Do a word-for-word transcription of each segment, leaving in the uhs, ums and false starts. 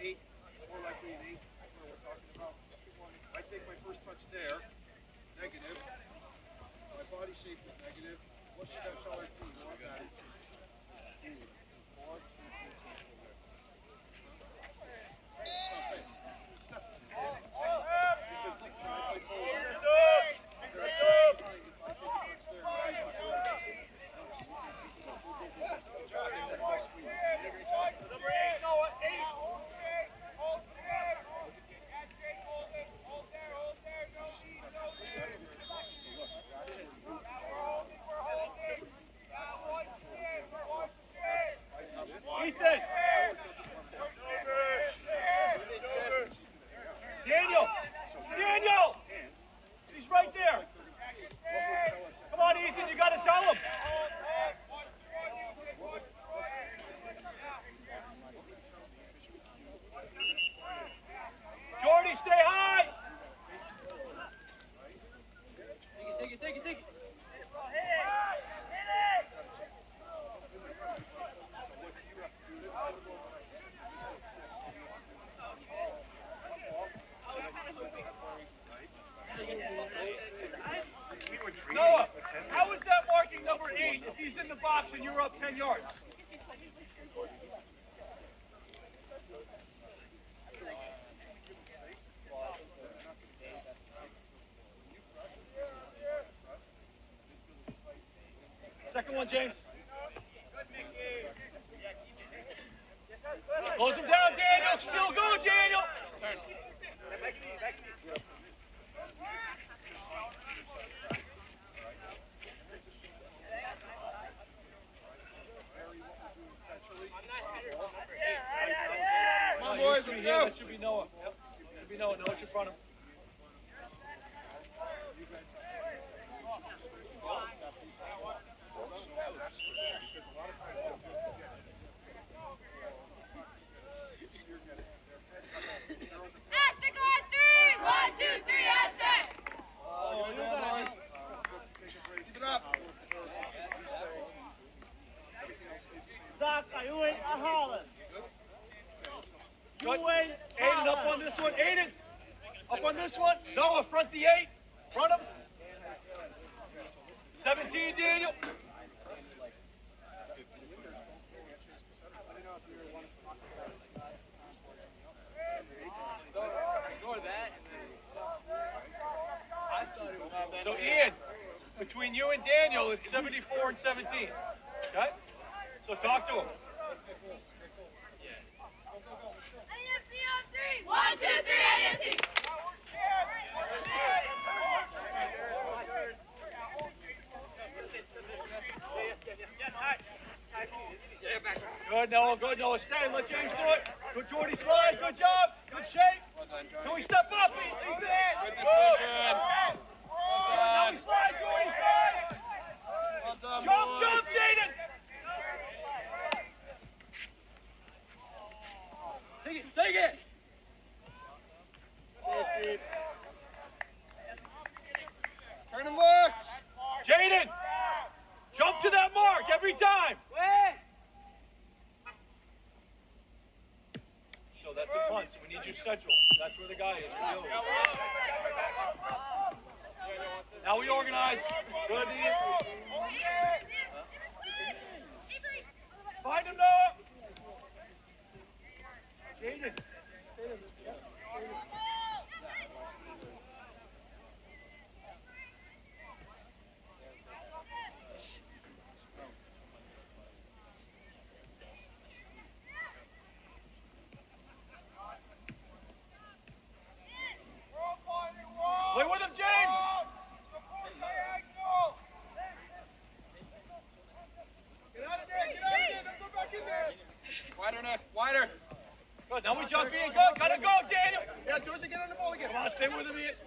eight, more likely an eight. That's what we're talking about. I take my first touch there, negative. My body shape is negative. What should that shall I do? What that is? Four, two, three, two, four. Because look, when I play forward, is there a second behind if I take a touch there? Good job. Number eight, Noah, eight. Ethan! Daniel! Daniel! He's right there! Come on, Ethan, you gotta tell him! Jordy, stay high! Take it, take it, take it, take it! Noah, how is that marking number eight if he's in the box and you're up ten yards? Second one, James. Close him down, Daniel. Still go, Daniel. Come on, boys, let's go. That should be Noah. Yep. Should be Noah. Noah should front him. Aztec on three! One, two, three, Aztec! Oh, give it up, boys. Keep it up. Zach, you ain't a Holland. Good. Aiden, up on this one. Aiden, up on this one. Noah, front the eight. Front him. seventeen, Daniel. So, Ian, between you and Daniel, it's seventy-four and seventeen. Okay? So, talk to him. N E F C on three! One, two, three, N E F C! Good, Noah. Good, Noah. Stay. Let James do it. Good, Jordy. Slide. Good job. Good shape. Can we step up? Ethan? Good decision. Good. Now we slide, Jordy. Slide. Well done, Jump, boys. jump, Jaden. Take it. Take it. Turn and look. Jaden, jump to that mark every time. So that's a punt, so we need you central. That's where the guy is. We're dealing with. Now we organize. Good, Ian. Find him, Noah. Jaden. Play with him, James! Get out of there, get out of there, don't go back in there! Wider, Nick, wider. Good, now we jump in, good, gotta go, Daniel! Yeah, George, get on the ball again. Come on, stay with him, Ian.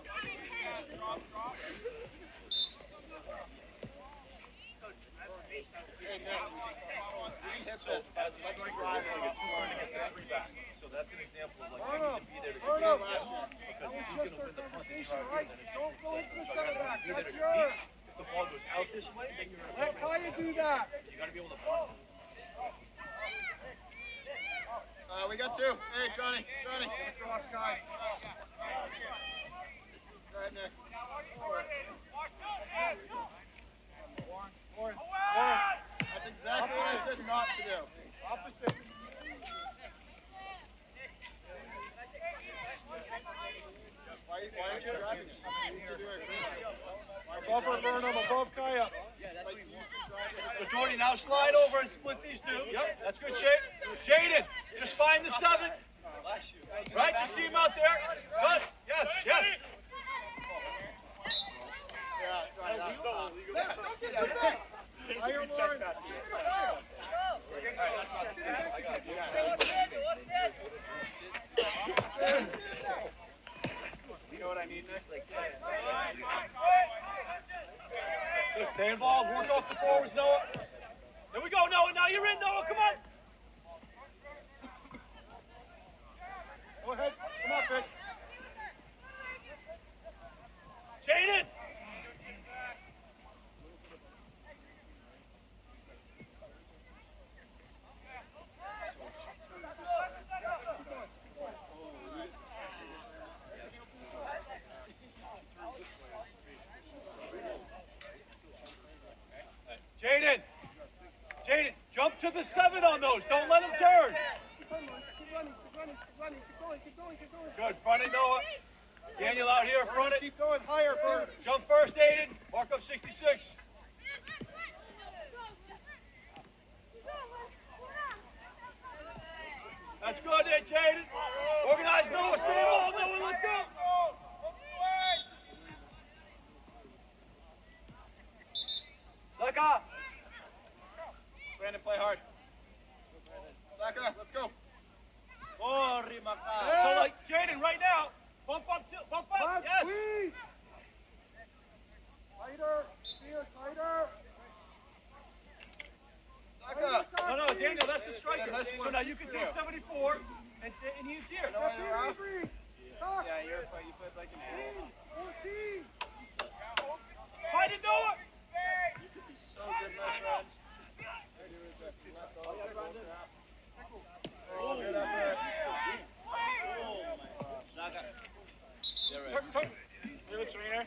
So, as a strike drive, like a two-point against a three-back. So that's an example of, like, I need to be there to compete with him. Because if he's going to win the punt and try to win, then it's Don't go into the so I center gotta back, be there that's to compete. yours. If the ball goes out this way, then you're Let Kaya do that. You got to be able to punt. Uh, we we got two. Hey, Johnny, Johnny. Cross guy. Go ahead, Nick. Forward. Warren. Warren. Warren. That's exactly what I said not to do. Opposite. Why, why aren't you driving it? You need to do it. Above or Burnham, above Kaya. Like So Jordy, now slide over and split these two. Yep, that's good shape. Jaden, just find the seven. Right, you see him out there? Good. Yes, yes. Yeah, try that. So illegal. Higher, Warren. You know what I need, Nick? So stay involved. Work off the forwards, Noah. There we go, Noah. Now you're in, Noah. Come on. Go ahead. Come on, Vic. Jaden. Jaden, Jaden, jump to the seven on those. Don't let them turn. Good, front it, Noah. Daniel out here, front it. Keep going higher, Bert. Jump first, Aiden. Mark up sixty-six. That's good there, Jaden. Organize, Noah. Stay involved, Noah. Let's go. Saka. Brandon, play hard. Saka, let's go. So, like, Jaden, right now, bump up, to, bump up. Back, Yes. please. Tighter. Spear, tighter. Saka. No, no, Daniel, that's the striker. Yeah, that's So what now it's you can for take you. seventy-four, and, and he's here. No, you're off. Yeah, you're you played like an fourteen. Fight it, Noah. So good, my friend. Oh, good effort. Turn, turn. Leave it, trainer.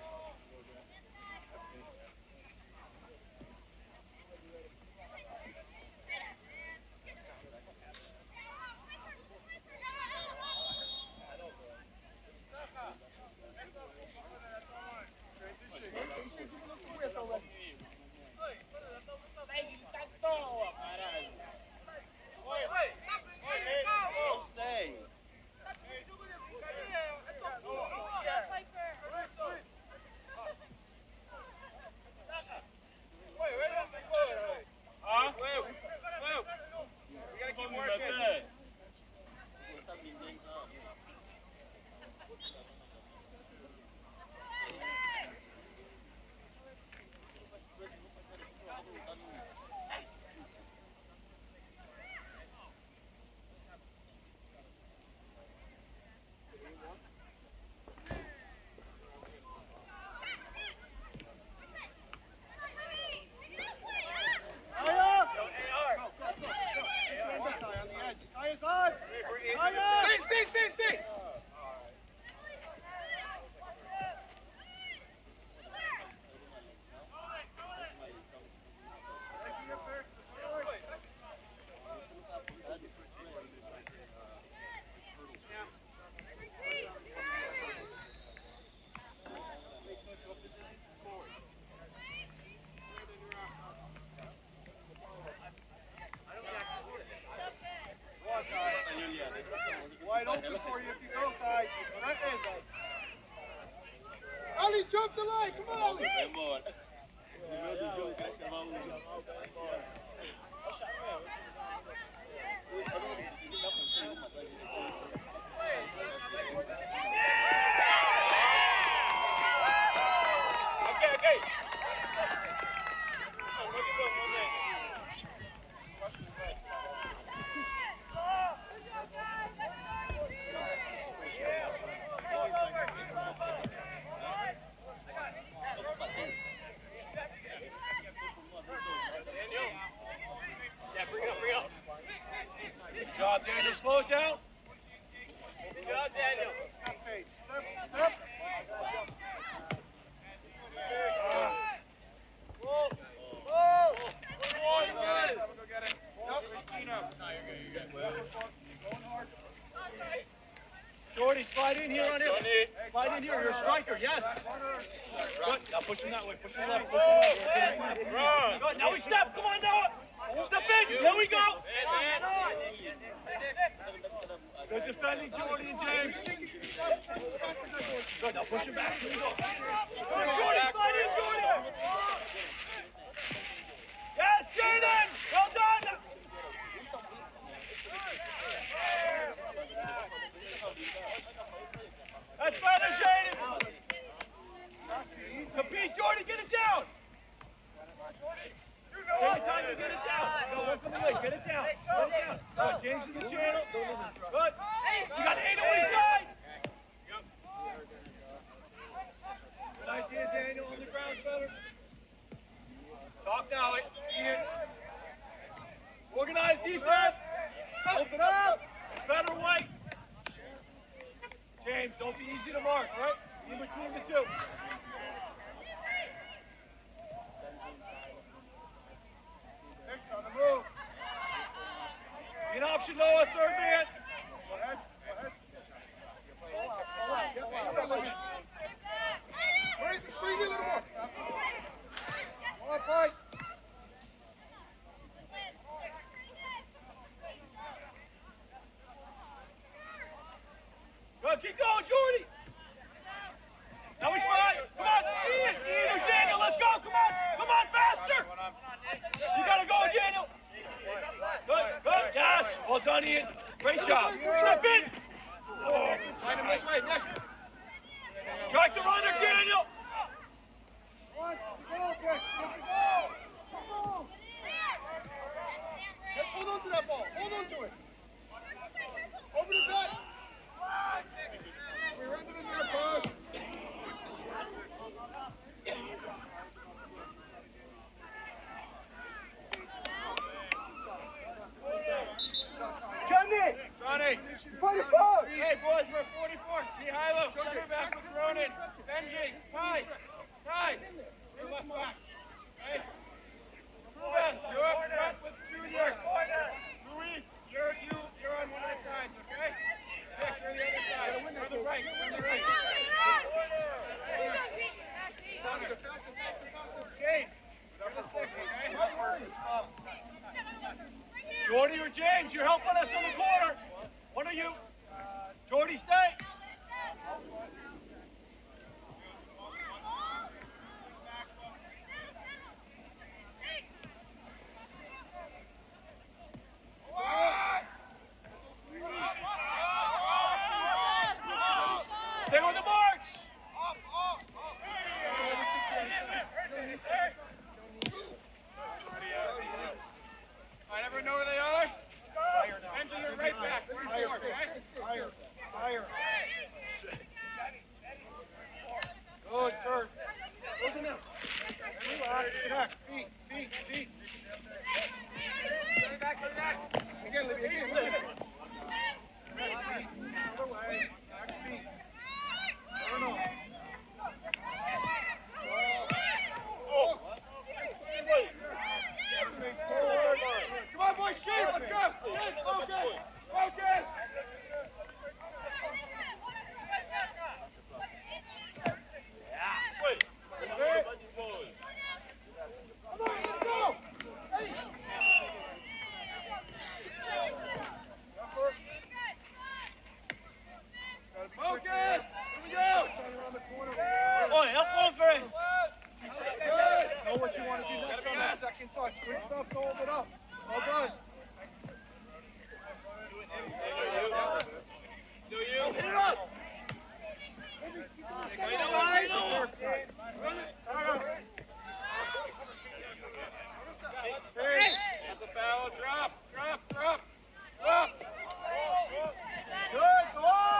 Stay, stay, stay. Wide open for you if you go, Kai. Right there, Kai. Ali, jump the line. Come on, Ali. Okay, okay. Daniel. Good job, Daniel. Slow it down. Good job, Daniel. Step, Paige. Step, step. Whoa. Whoa. Go get it. Nope, Gino. No, you're good, you're good. Jordy, slide in here on it. Slide in here. You're a striker, yes. Good. Now push him that way. Push him left. Push him left. Good. Now we step. Come on, Noah. Step in. Here we go. Good defending, Jordy and James. Good. Now push him back. Here we go. Good, Jordy. Slide in, Jordy. Yes, Jaden. Well done. That's better, Jaden. Compete, Jordy. Get it down. Take your time to get it down. Go work on the leg. Get it down. Get it down. Good. James in the channel. Good. You got eight on each side. Good idea, Daniel. On the ground, better. Talk now, Ian. Organized defense. Open up. Better way. James, don't be easy to mark, right? In between the two. Next on the move. Be an option, Noah, third man. Go ahead. Go ahead. Raise the screen a little more. Come on, fight. Good, keep going, Jordy. Now we slide. Come on, Ian, Ian or Daniel, let's go. Come on, come on, faster. You gotta go, Daniel. Good, good, yes. Well done, Ian. Great job. Step in. Oh. Find him this way, next. Track the runner, Daniel. One, go, Vic. Let's go. Come on. Let's hold on to that ball. Hold on to it. Over the back. We're under the near post. Johnny! Johnny. forty-four! Hey, boys, we're at forty-four. Mihailo, center back with Ronan. Benji, Ty. Ty. Your left back. Hey. Ruben, you're up front with Junior. Luis, you're, you, you're on one of the sides, okay? Nick, you're the other side. You're the right. You're the right. James, you're the six, okay? Jordy or James, you're helping us on the corner. One of you. Jordy, stay. Stay with the marks. I never know where they are. Enter your right back. Fire, fire, fire. Good, turn. Looking up. Relax, connect. Feet, feet, feet. Back, back. Again, Libby, again, Libby. Back feet. Other way. Back feet. Turn off. Oh. Come on, boys, shoot! Let's go! Focus! Focus! Know what you want to do next on that second touch. Good stuff, hold it up. Well done. Do you? Hit it up! Hey, that's a foul. Drop, drop, drop. Drop. Good, go on.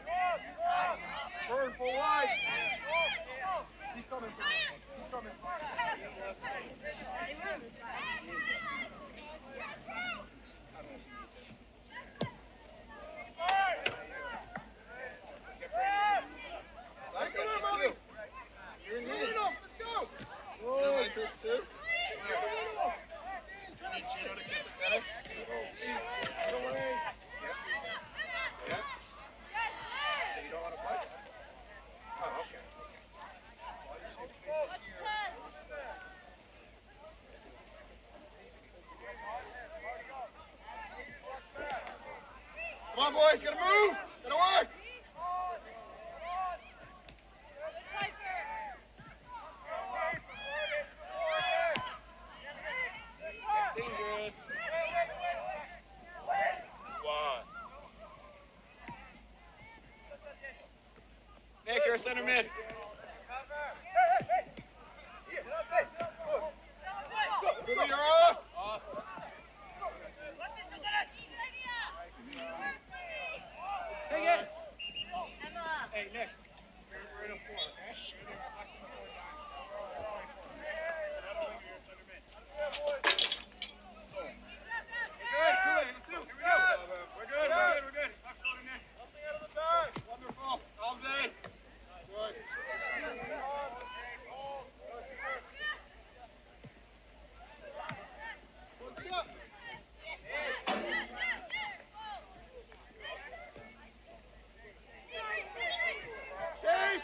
Turn full wide. He's coming. He's coming. Come on, boys, gotta move! Gotta work! Dangerous. One. Nick, you're center mid. Billy, you're off! Take it. Hey, Nick. We're in a four, okay? Good, good. Two. Here we go. We're good, we're good, we're good. Left shoulder, Nick. Something out of the bag! Wonderful. All day. Good. What's up? Chase!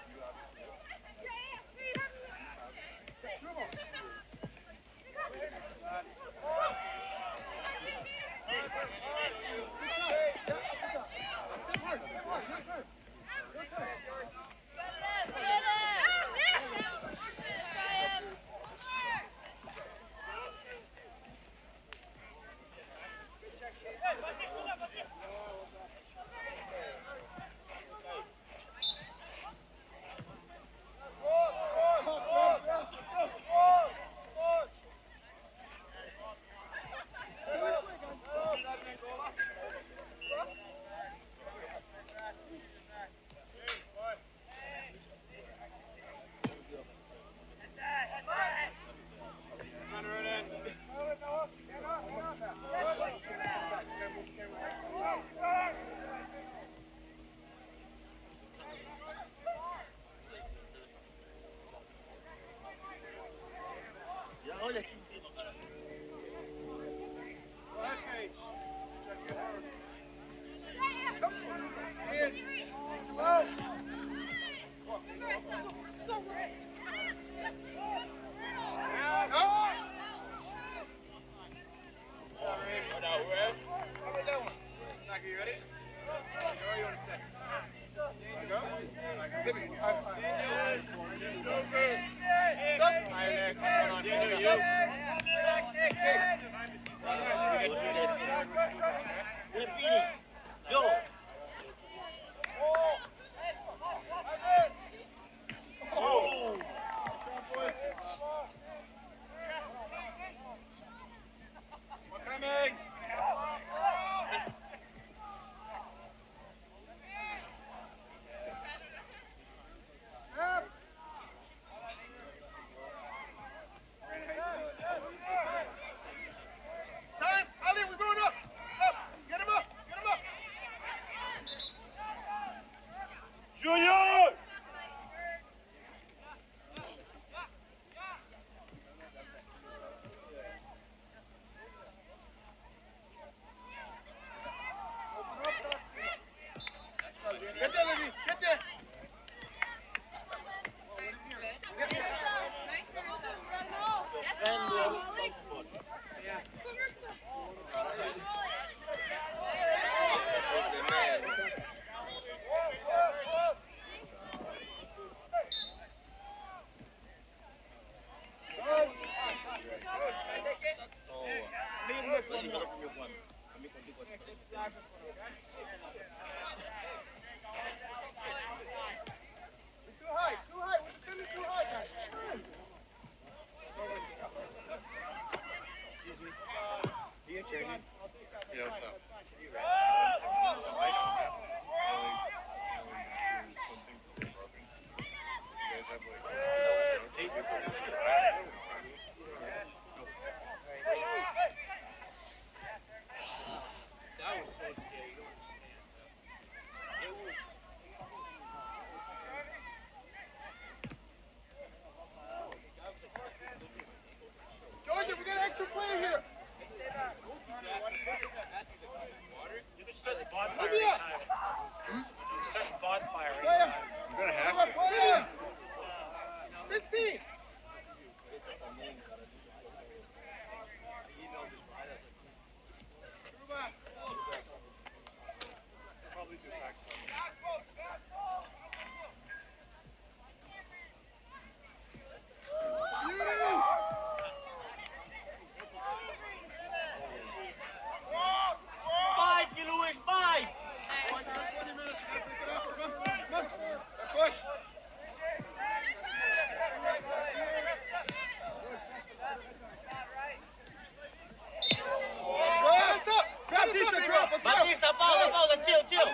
Get there, Libby! Get there! Georgia, we got an extra player here! Batista, pausa, pausa, chill, chill.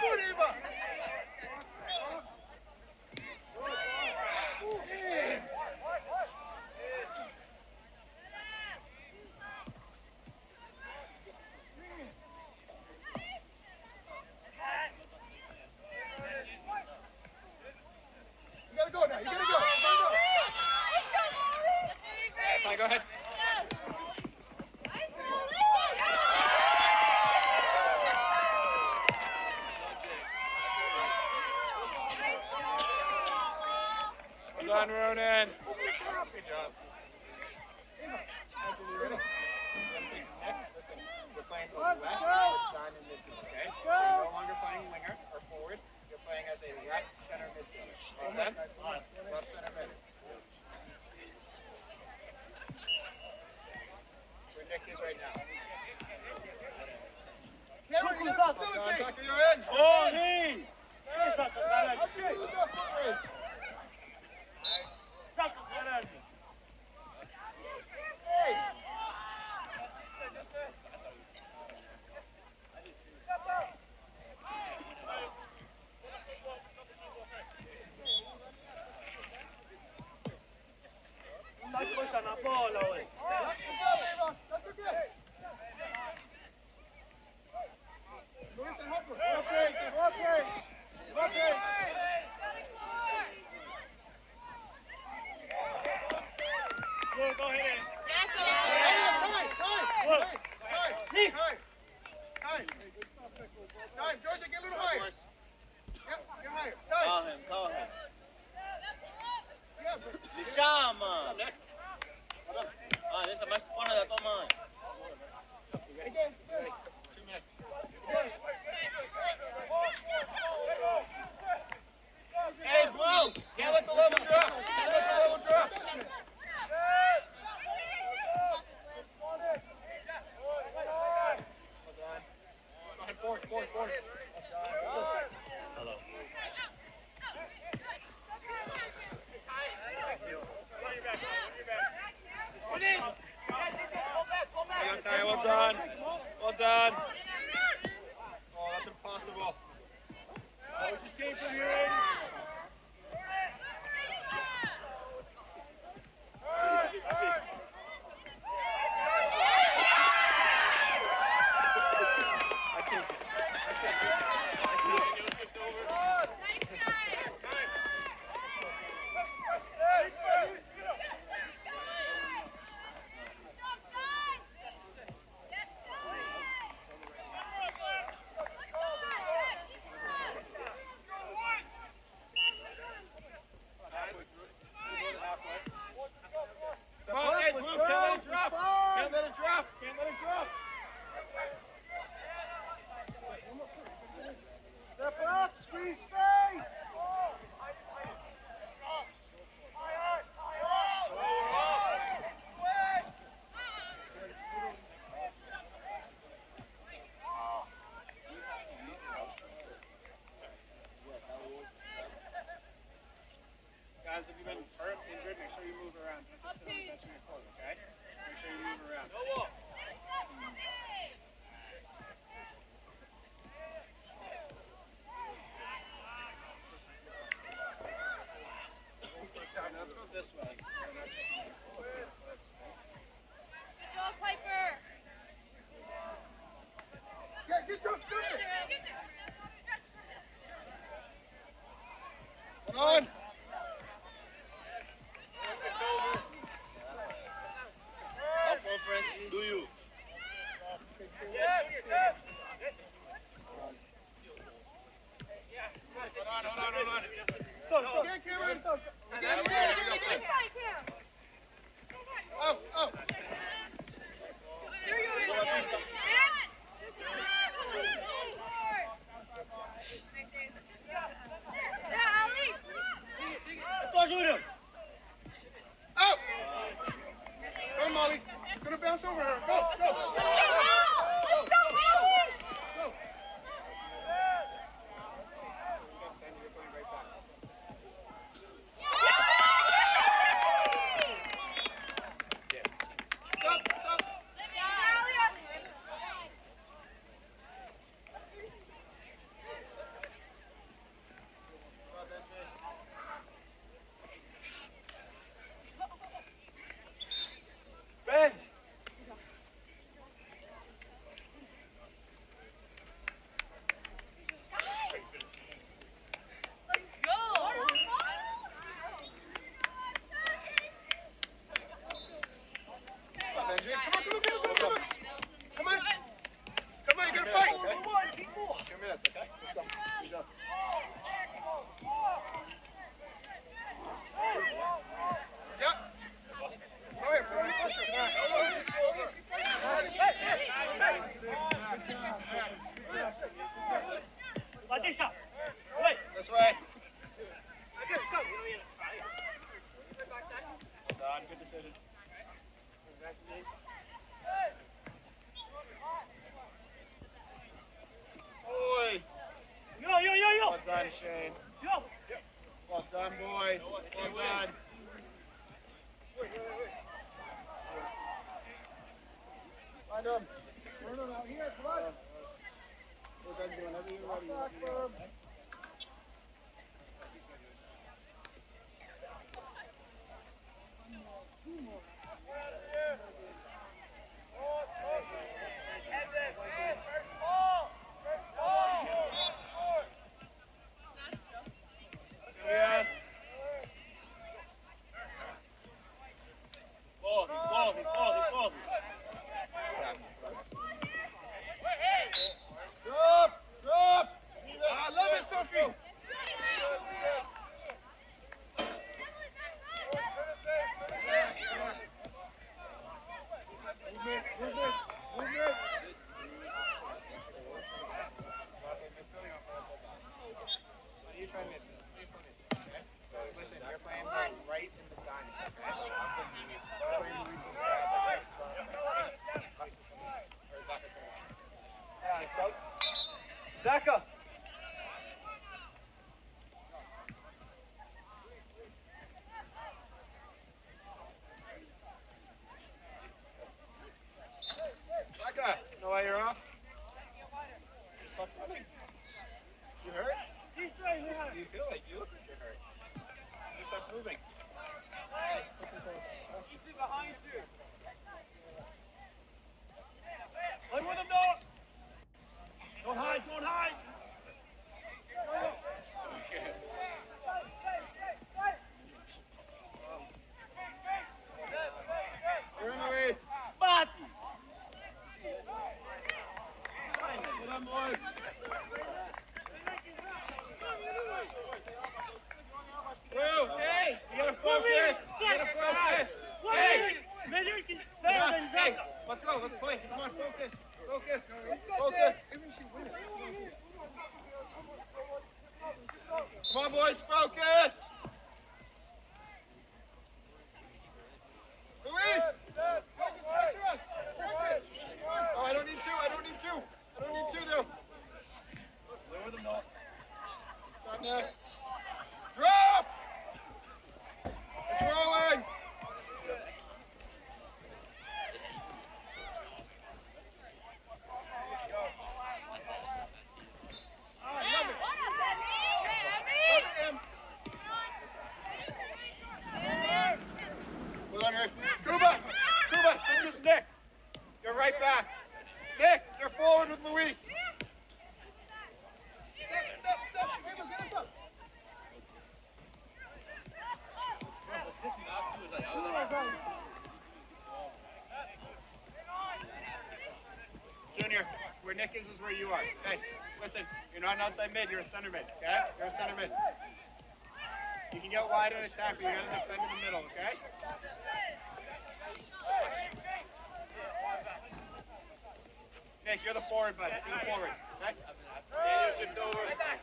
You gotta go now. You gotta go. You gotta go. Fine, go ahead. Well done, Ronan. Good job. Listen, you're playing both Let's left, go. John, and midfield, okay? Let's go. You're no longer playing winger or forward. You're playing as a left center midfielder. Makes sense? Left center mid. Where Nick is right now. Cameron, you gotta facilitate. Tucker, you're in. Oh, Lee. Time, Georgia, get a little higher. Yep, get higher. Call Time. him, call him. Yeah, Me chama. Ah, nessa mais fora da tua mãe. again. Hey, Blue. Can't let the level drop. Can't let the level drop. Forward, forward, forward. Hello. Well done. Well done. Oh, that's impossible. Oh, we just came from here, Aiden. Come on, hey, Blue, can't let it drop. Can't let it drop. Can't let it drop. Step up, squeeze space. Guys, if you've been hurt, injured, make sure you move around. Don't just sit on the bench in your court, okay? Make sure you move around. Now let's go this way. Good job, Piper. Yeah, get your foot. Come on. Up on friends, do you? Hold on, hold on, hold on. Again, Cameron. Again, again, again, again. Oh, oh. Oh. Go, Molly. Gonna bounce over her. Go, go. Go, go, go. minutes, okay? Let's go. Good job. Yep. Go ahead, bro. This way. Well done. Good decision. Boy. Yo, yo, yo, yo. Well done, Shane. Yo. Well done, boys. Well done. Find him. Turn him out here. Come on. We're done doing whatever you're ready. Ball, ball, ball, ball. Drop. Drop. I love it, Sophie. Movement, movement, movement. You try mid. Okay? So listen, you're playing right in the diamond. Okay? You're playing Luis's side, like Luis's going up. Luis's coming up. Or Zaka's coming up. Zaka! Becca, you know why you're off? Stop running. You hurt? You feel like you look like you're hurt. You stop moving. Play with him, Noah. Don't hide, don't hide. You're in the race. Bati. Get on, boys. Will, hey, you gotta focus. You gotta focus. Hey, come on, hey, let's go, let's play. Come on, focus, focus, focus. Come on, boys, focus. Luis, pressure us. Oh, I don't need two. I don't need two. I don't need two though. Stop now. Drop. It's rolling. Well done, Rick. Kuba! Kuba, switch with Nick. You're right back. Nick, you're forward with Luis. Junior, where Nick is is where you are. Hey, listen, you're not an outside mid, you're a center mid, okay? You're a center mid. You can get wide and attack, but you gotta defend in the middle, okay? Nick, you're the forward, bud. You're the forward, okay? Daniel shift over.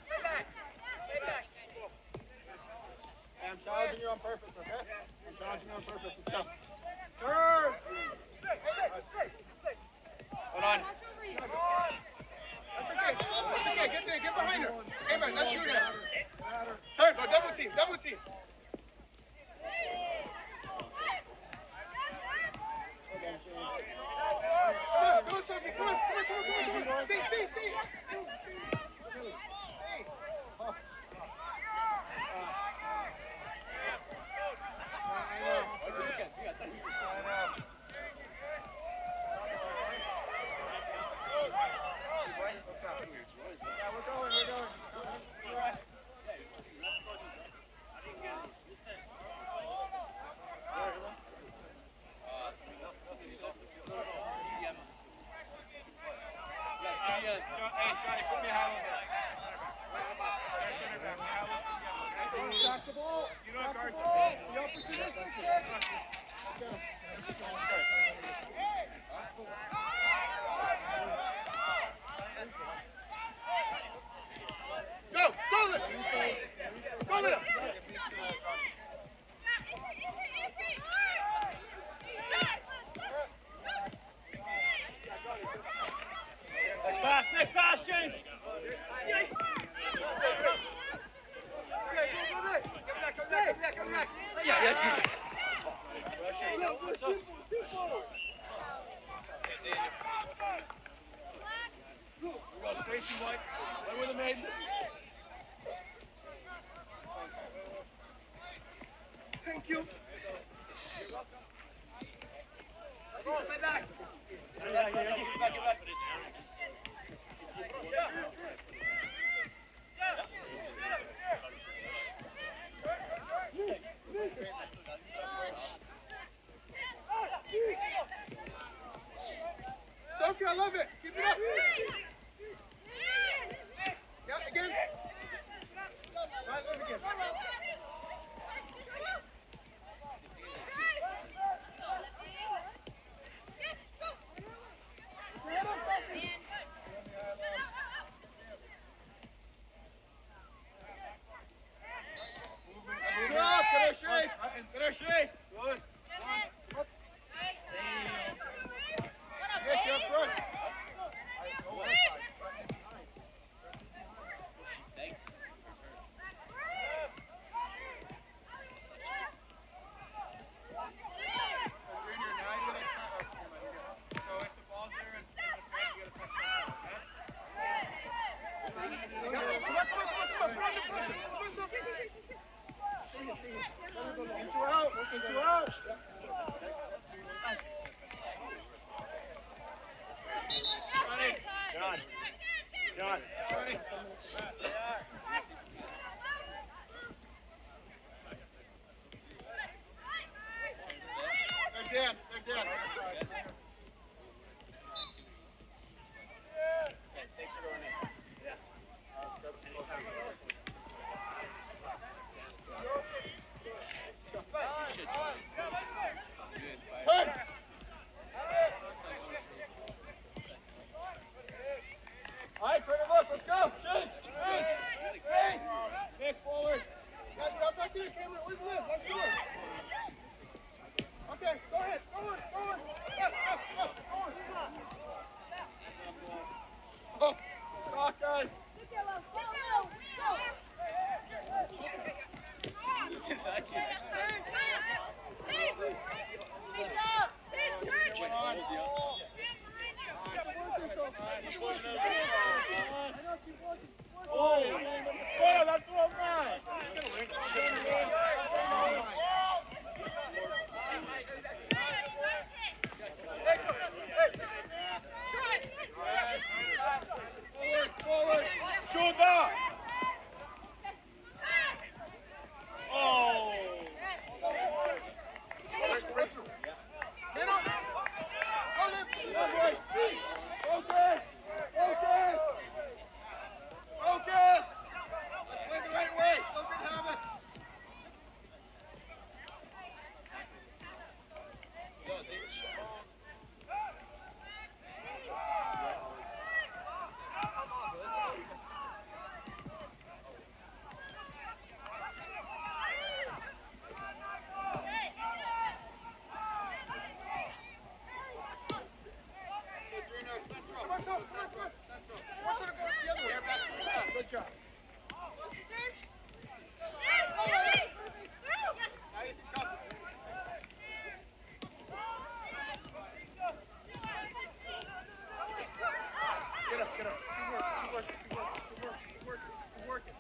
Hey, I'm challenging you on purpose, okay? I'm challenging you on purpose. Let's go. Turn! Hold on. That's okay. That's okay. Get there. Get behind her. Hey, man, let's shoot it. Turn. Go double team. Double team. Come on. Go, Sophie. Come on. Come on. Come on. Come on. Come on. Stay. Stay. Stay. Stay. Oh. Hey, Johnny, put me a hollow there. Center back. Me hollow together, okay? Back the ball. You know Back guard the the ball. ball. Be opportunistic, kid. Go! Go there! Go there! Next pass, next pass, James! Yeah, yeah, Spacey White, right with the maiden. Thank you. Play back. Yeah, yeah, yeah. Get back, get back. Sophie, I love it. Keep it up. Yeah, again. Right, love again. Move up, get her shape. Get her shape. Good. Get you up front. Get you out. Get you out. John. John. Johnny. They're dead. They're dead. Hey! All right, turn it up. Let's go. Shoot. Shoot. Hey. Nick forward. Guys, go back to the camera. Where's Liz? Let's do it. Okay, go ahead. Go on. Go on. Yes, yes, yes. Go on. Oh, stop, guys. Oh, oh, that's all right. Forward, forward. Shoot down. Oh. Get up. Go there. That way. Focus. Focus. Focus. Let's play the right way. Look at Hammett. Come on, Sophie. Come on, come on. You want her to go the other way. Back. Good job. Now you can cut it. Get up, get up. Keep working, keep working, keep working, keep working, keep working.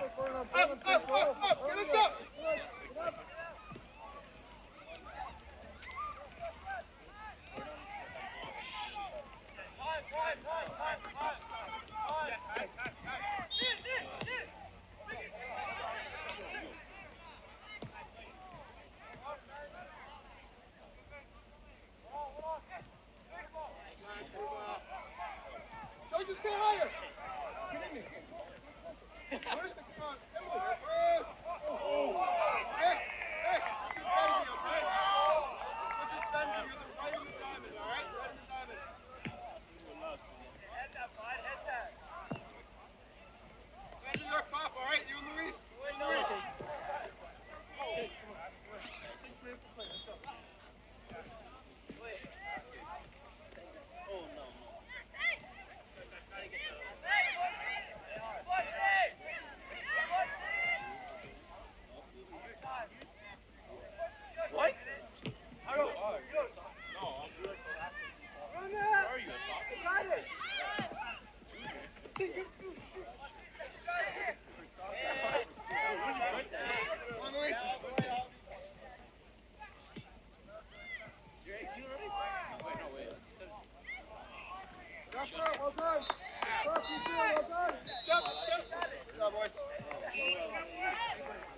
Up, up, up, up! Get us up! Don't just stay higher! Get in there. Where's the come on? Emily! Oh! Hey! Hey! Keep fighting me, okay? We're just bending. You're the right in the diamond, alright? Right in the diamond. Head that, bud. Head that. Measure your pop, alright? You and Luis. Luis. Six minutes to play. Let's go. Oh no. What? I don't. No, I'm good for last week. Run that! Where are you? A soccer? Got it! Come on, Luis. You're eighteen already? No, wait, no, wait. That's right, well done. Stop, you two, well done. Step, step. Good job, boys.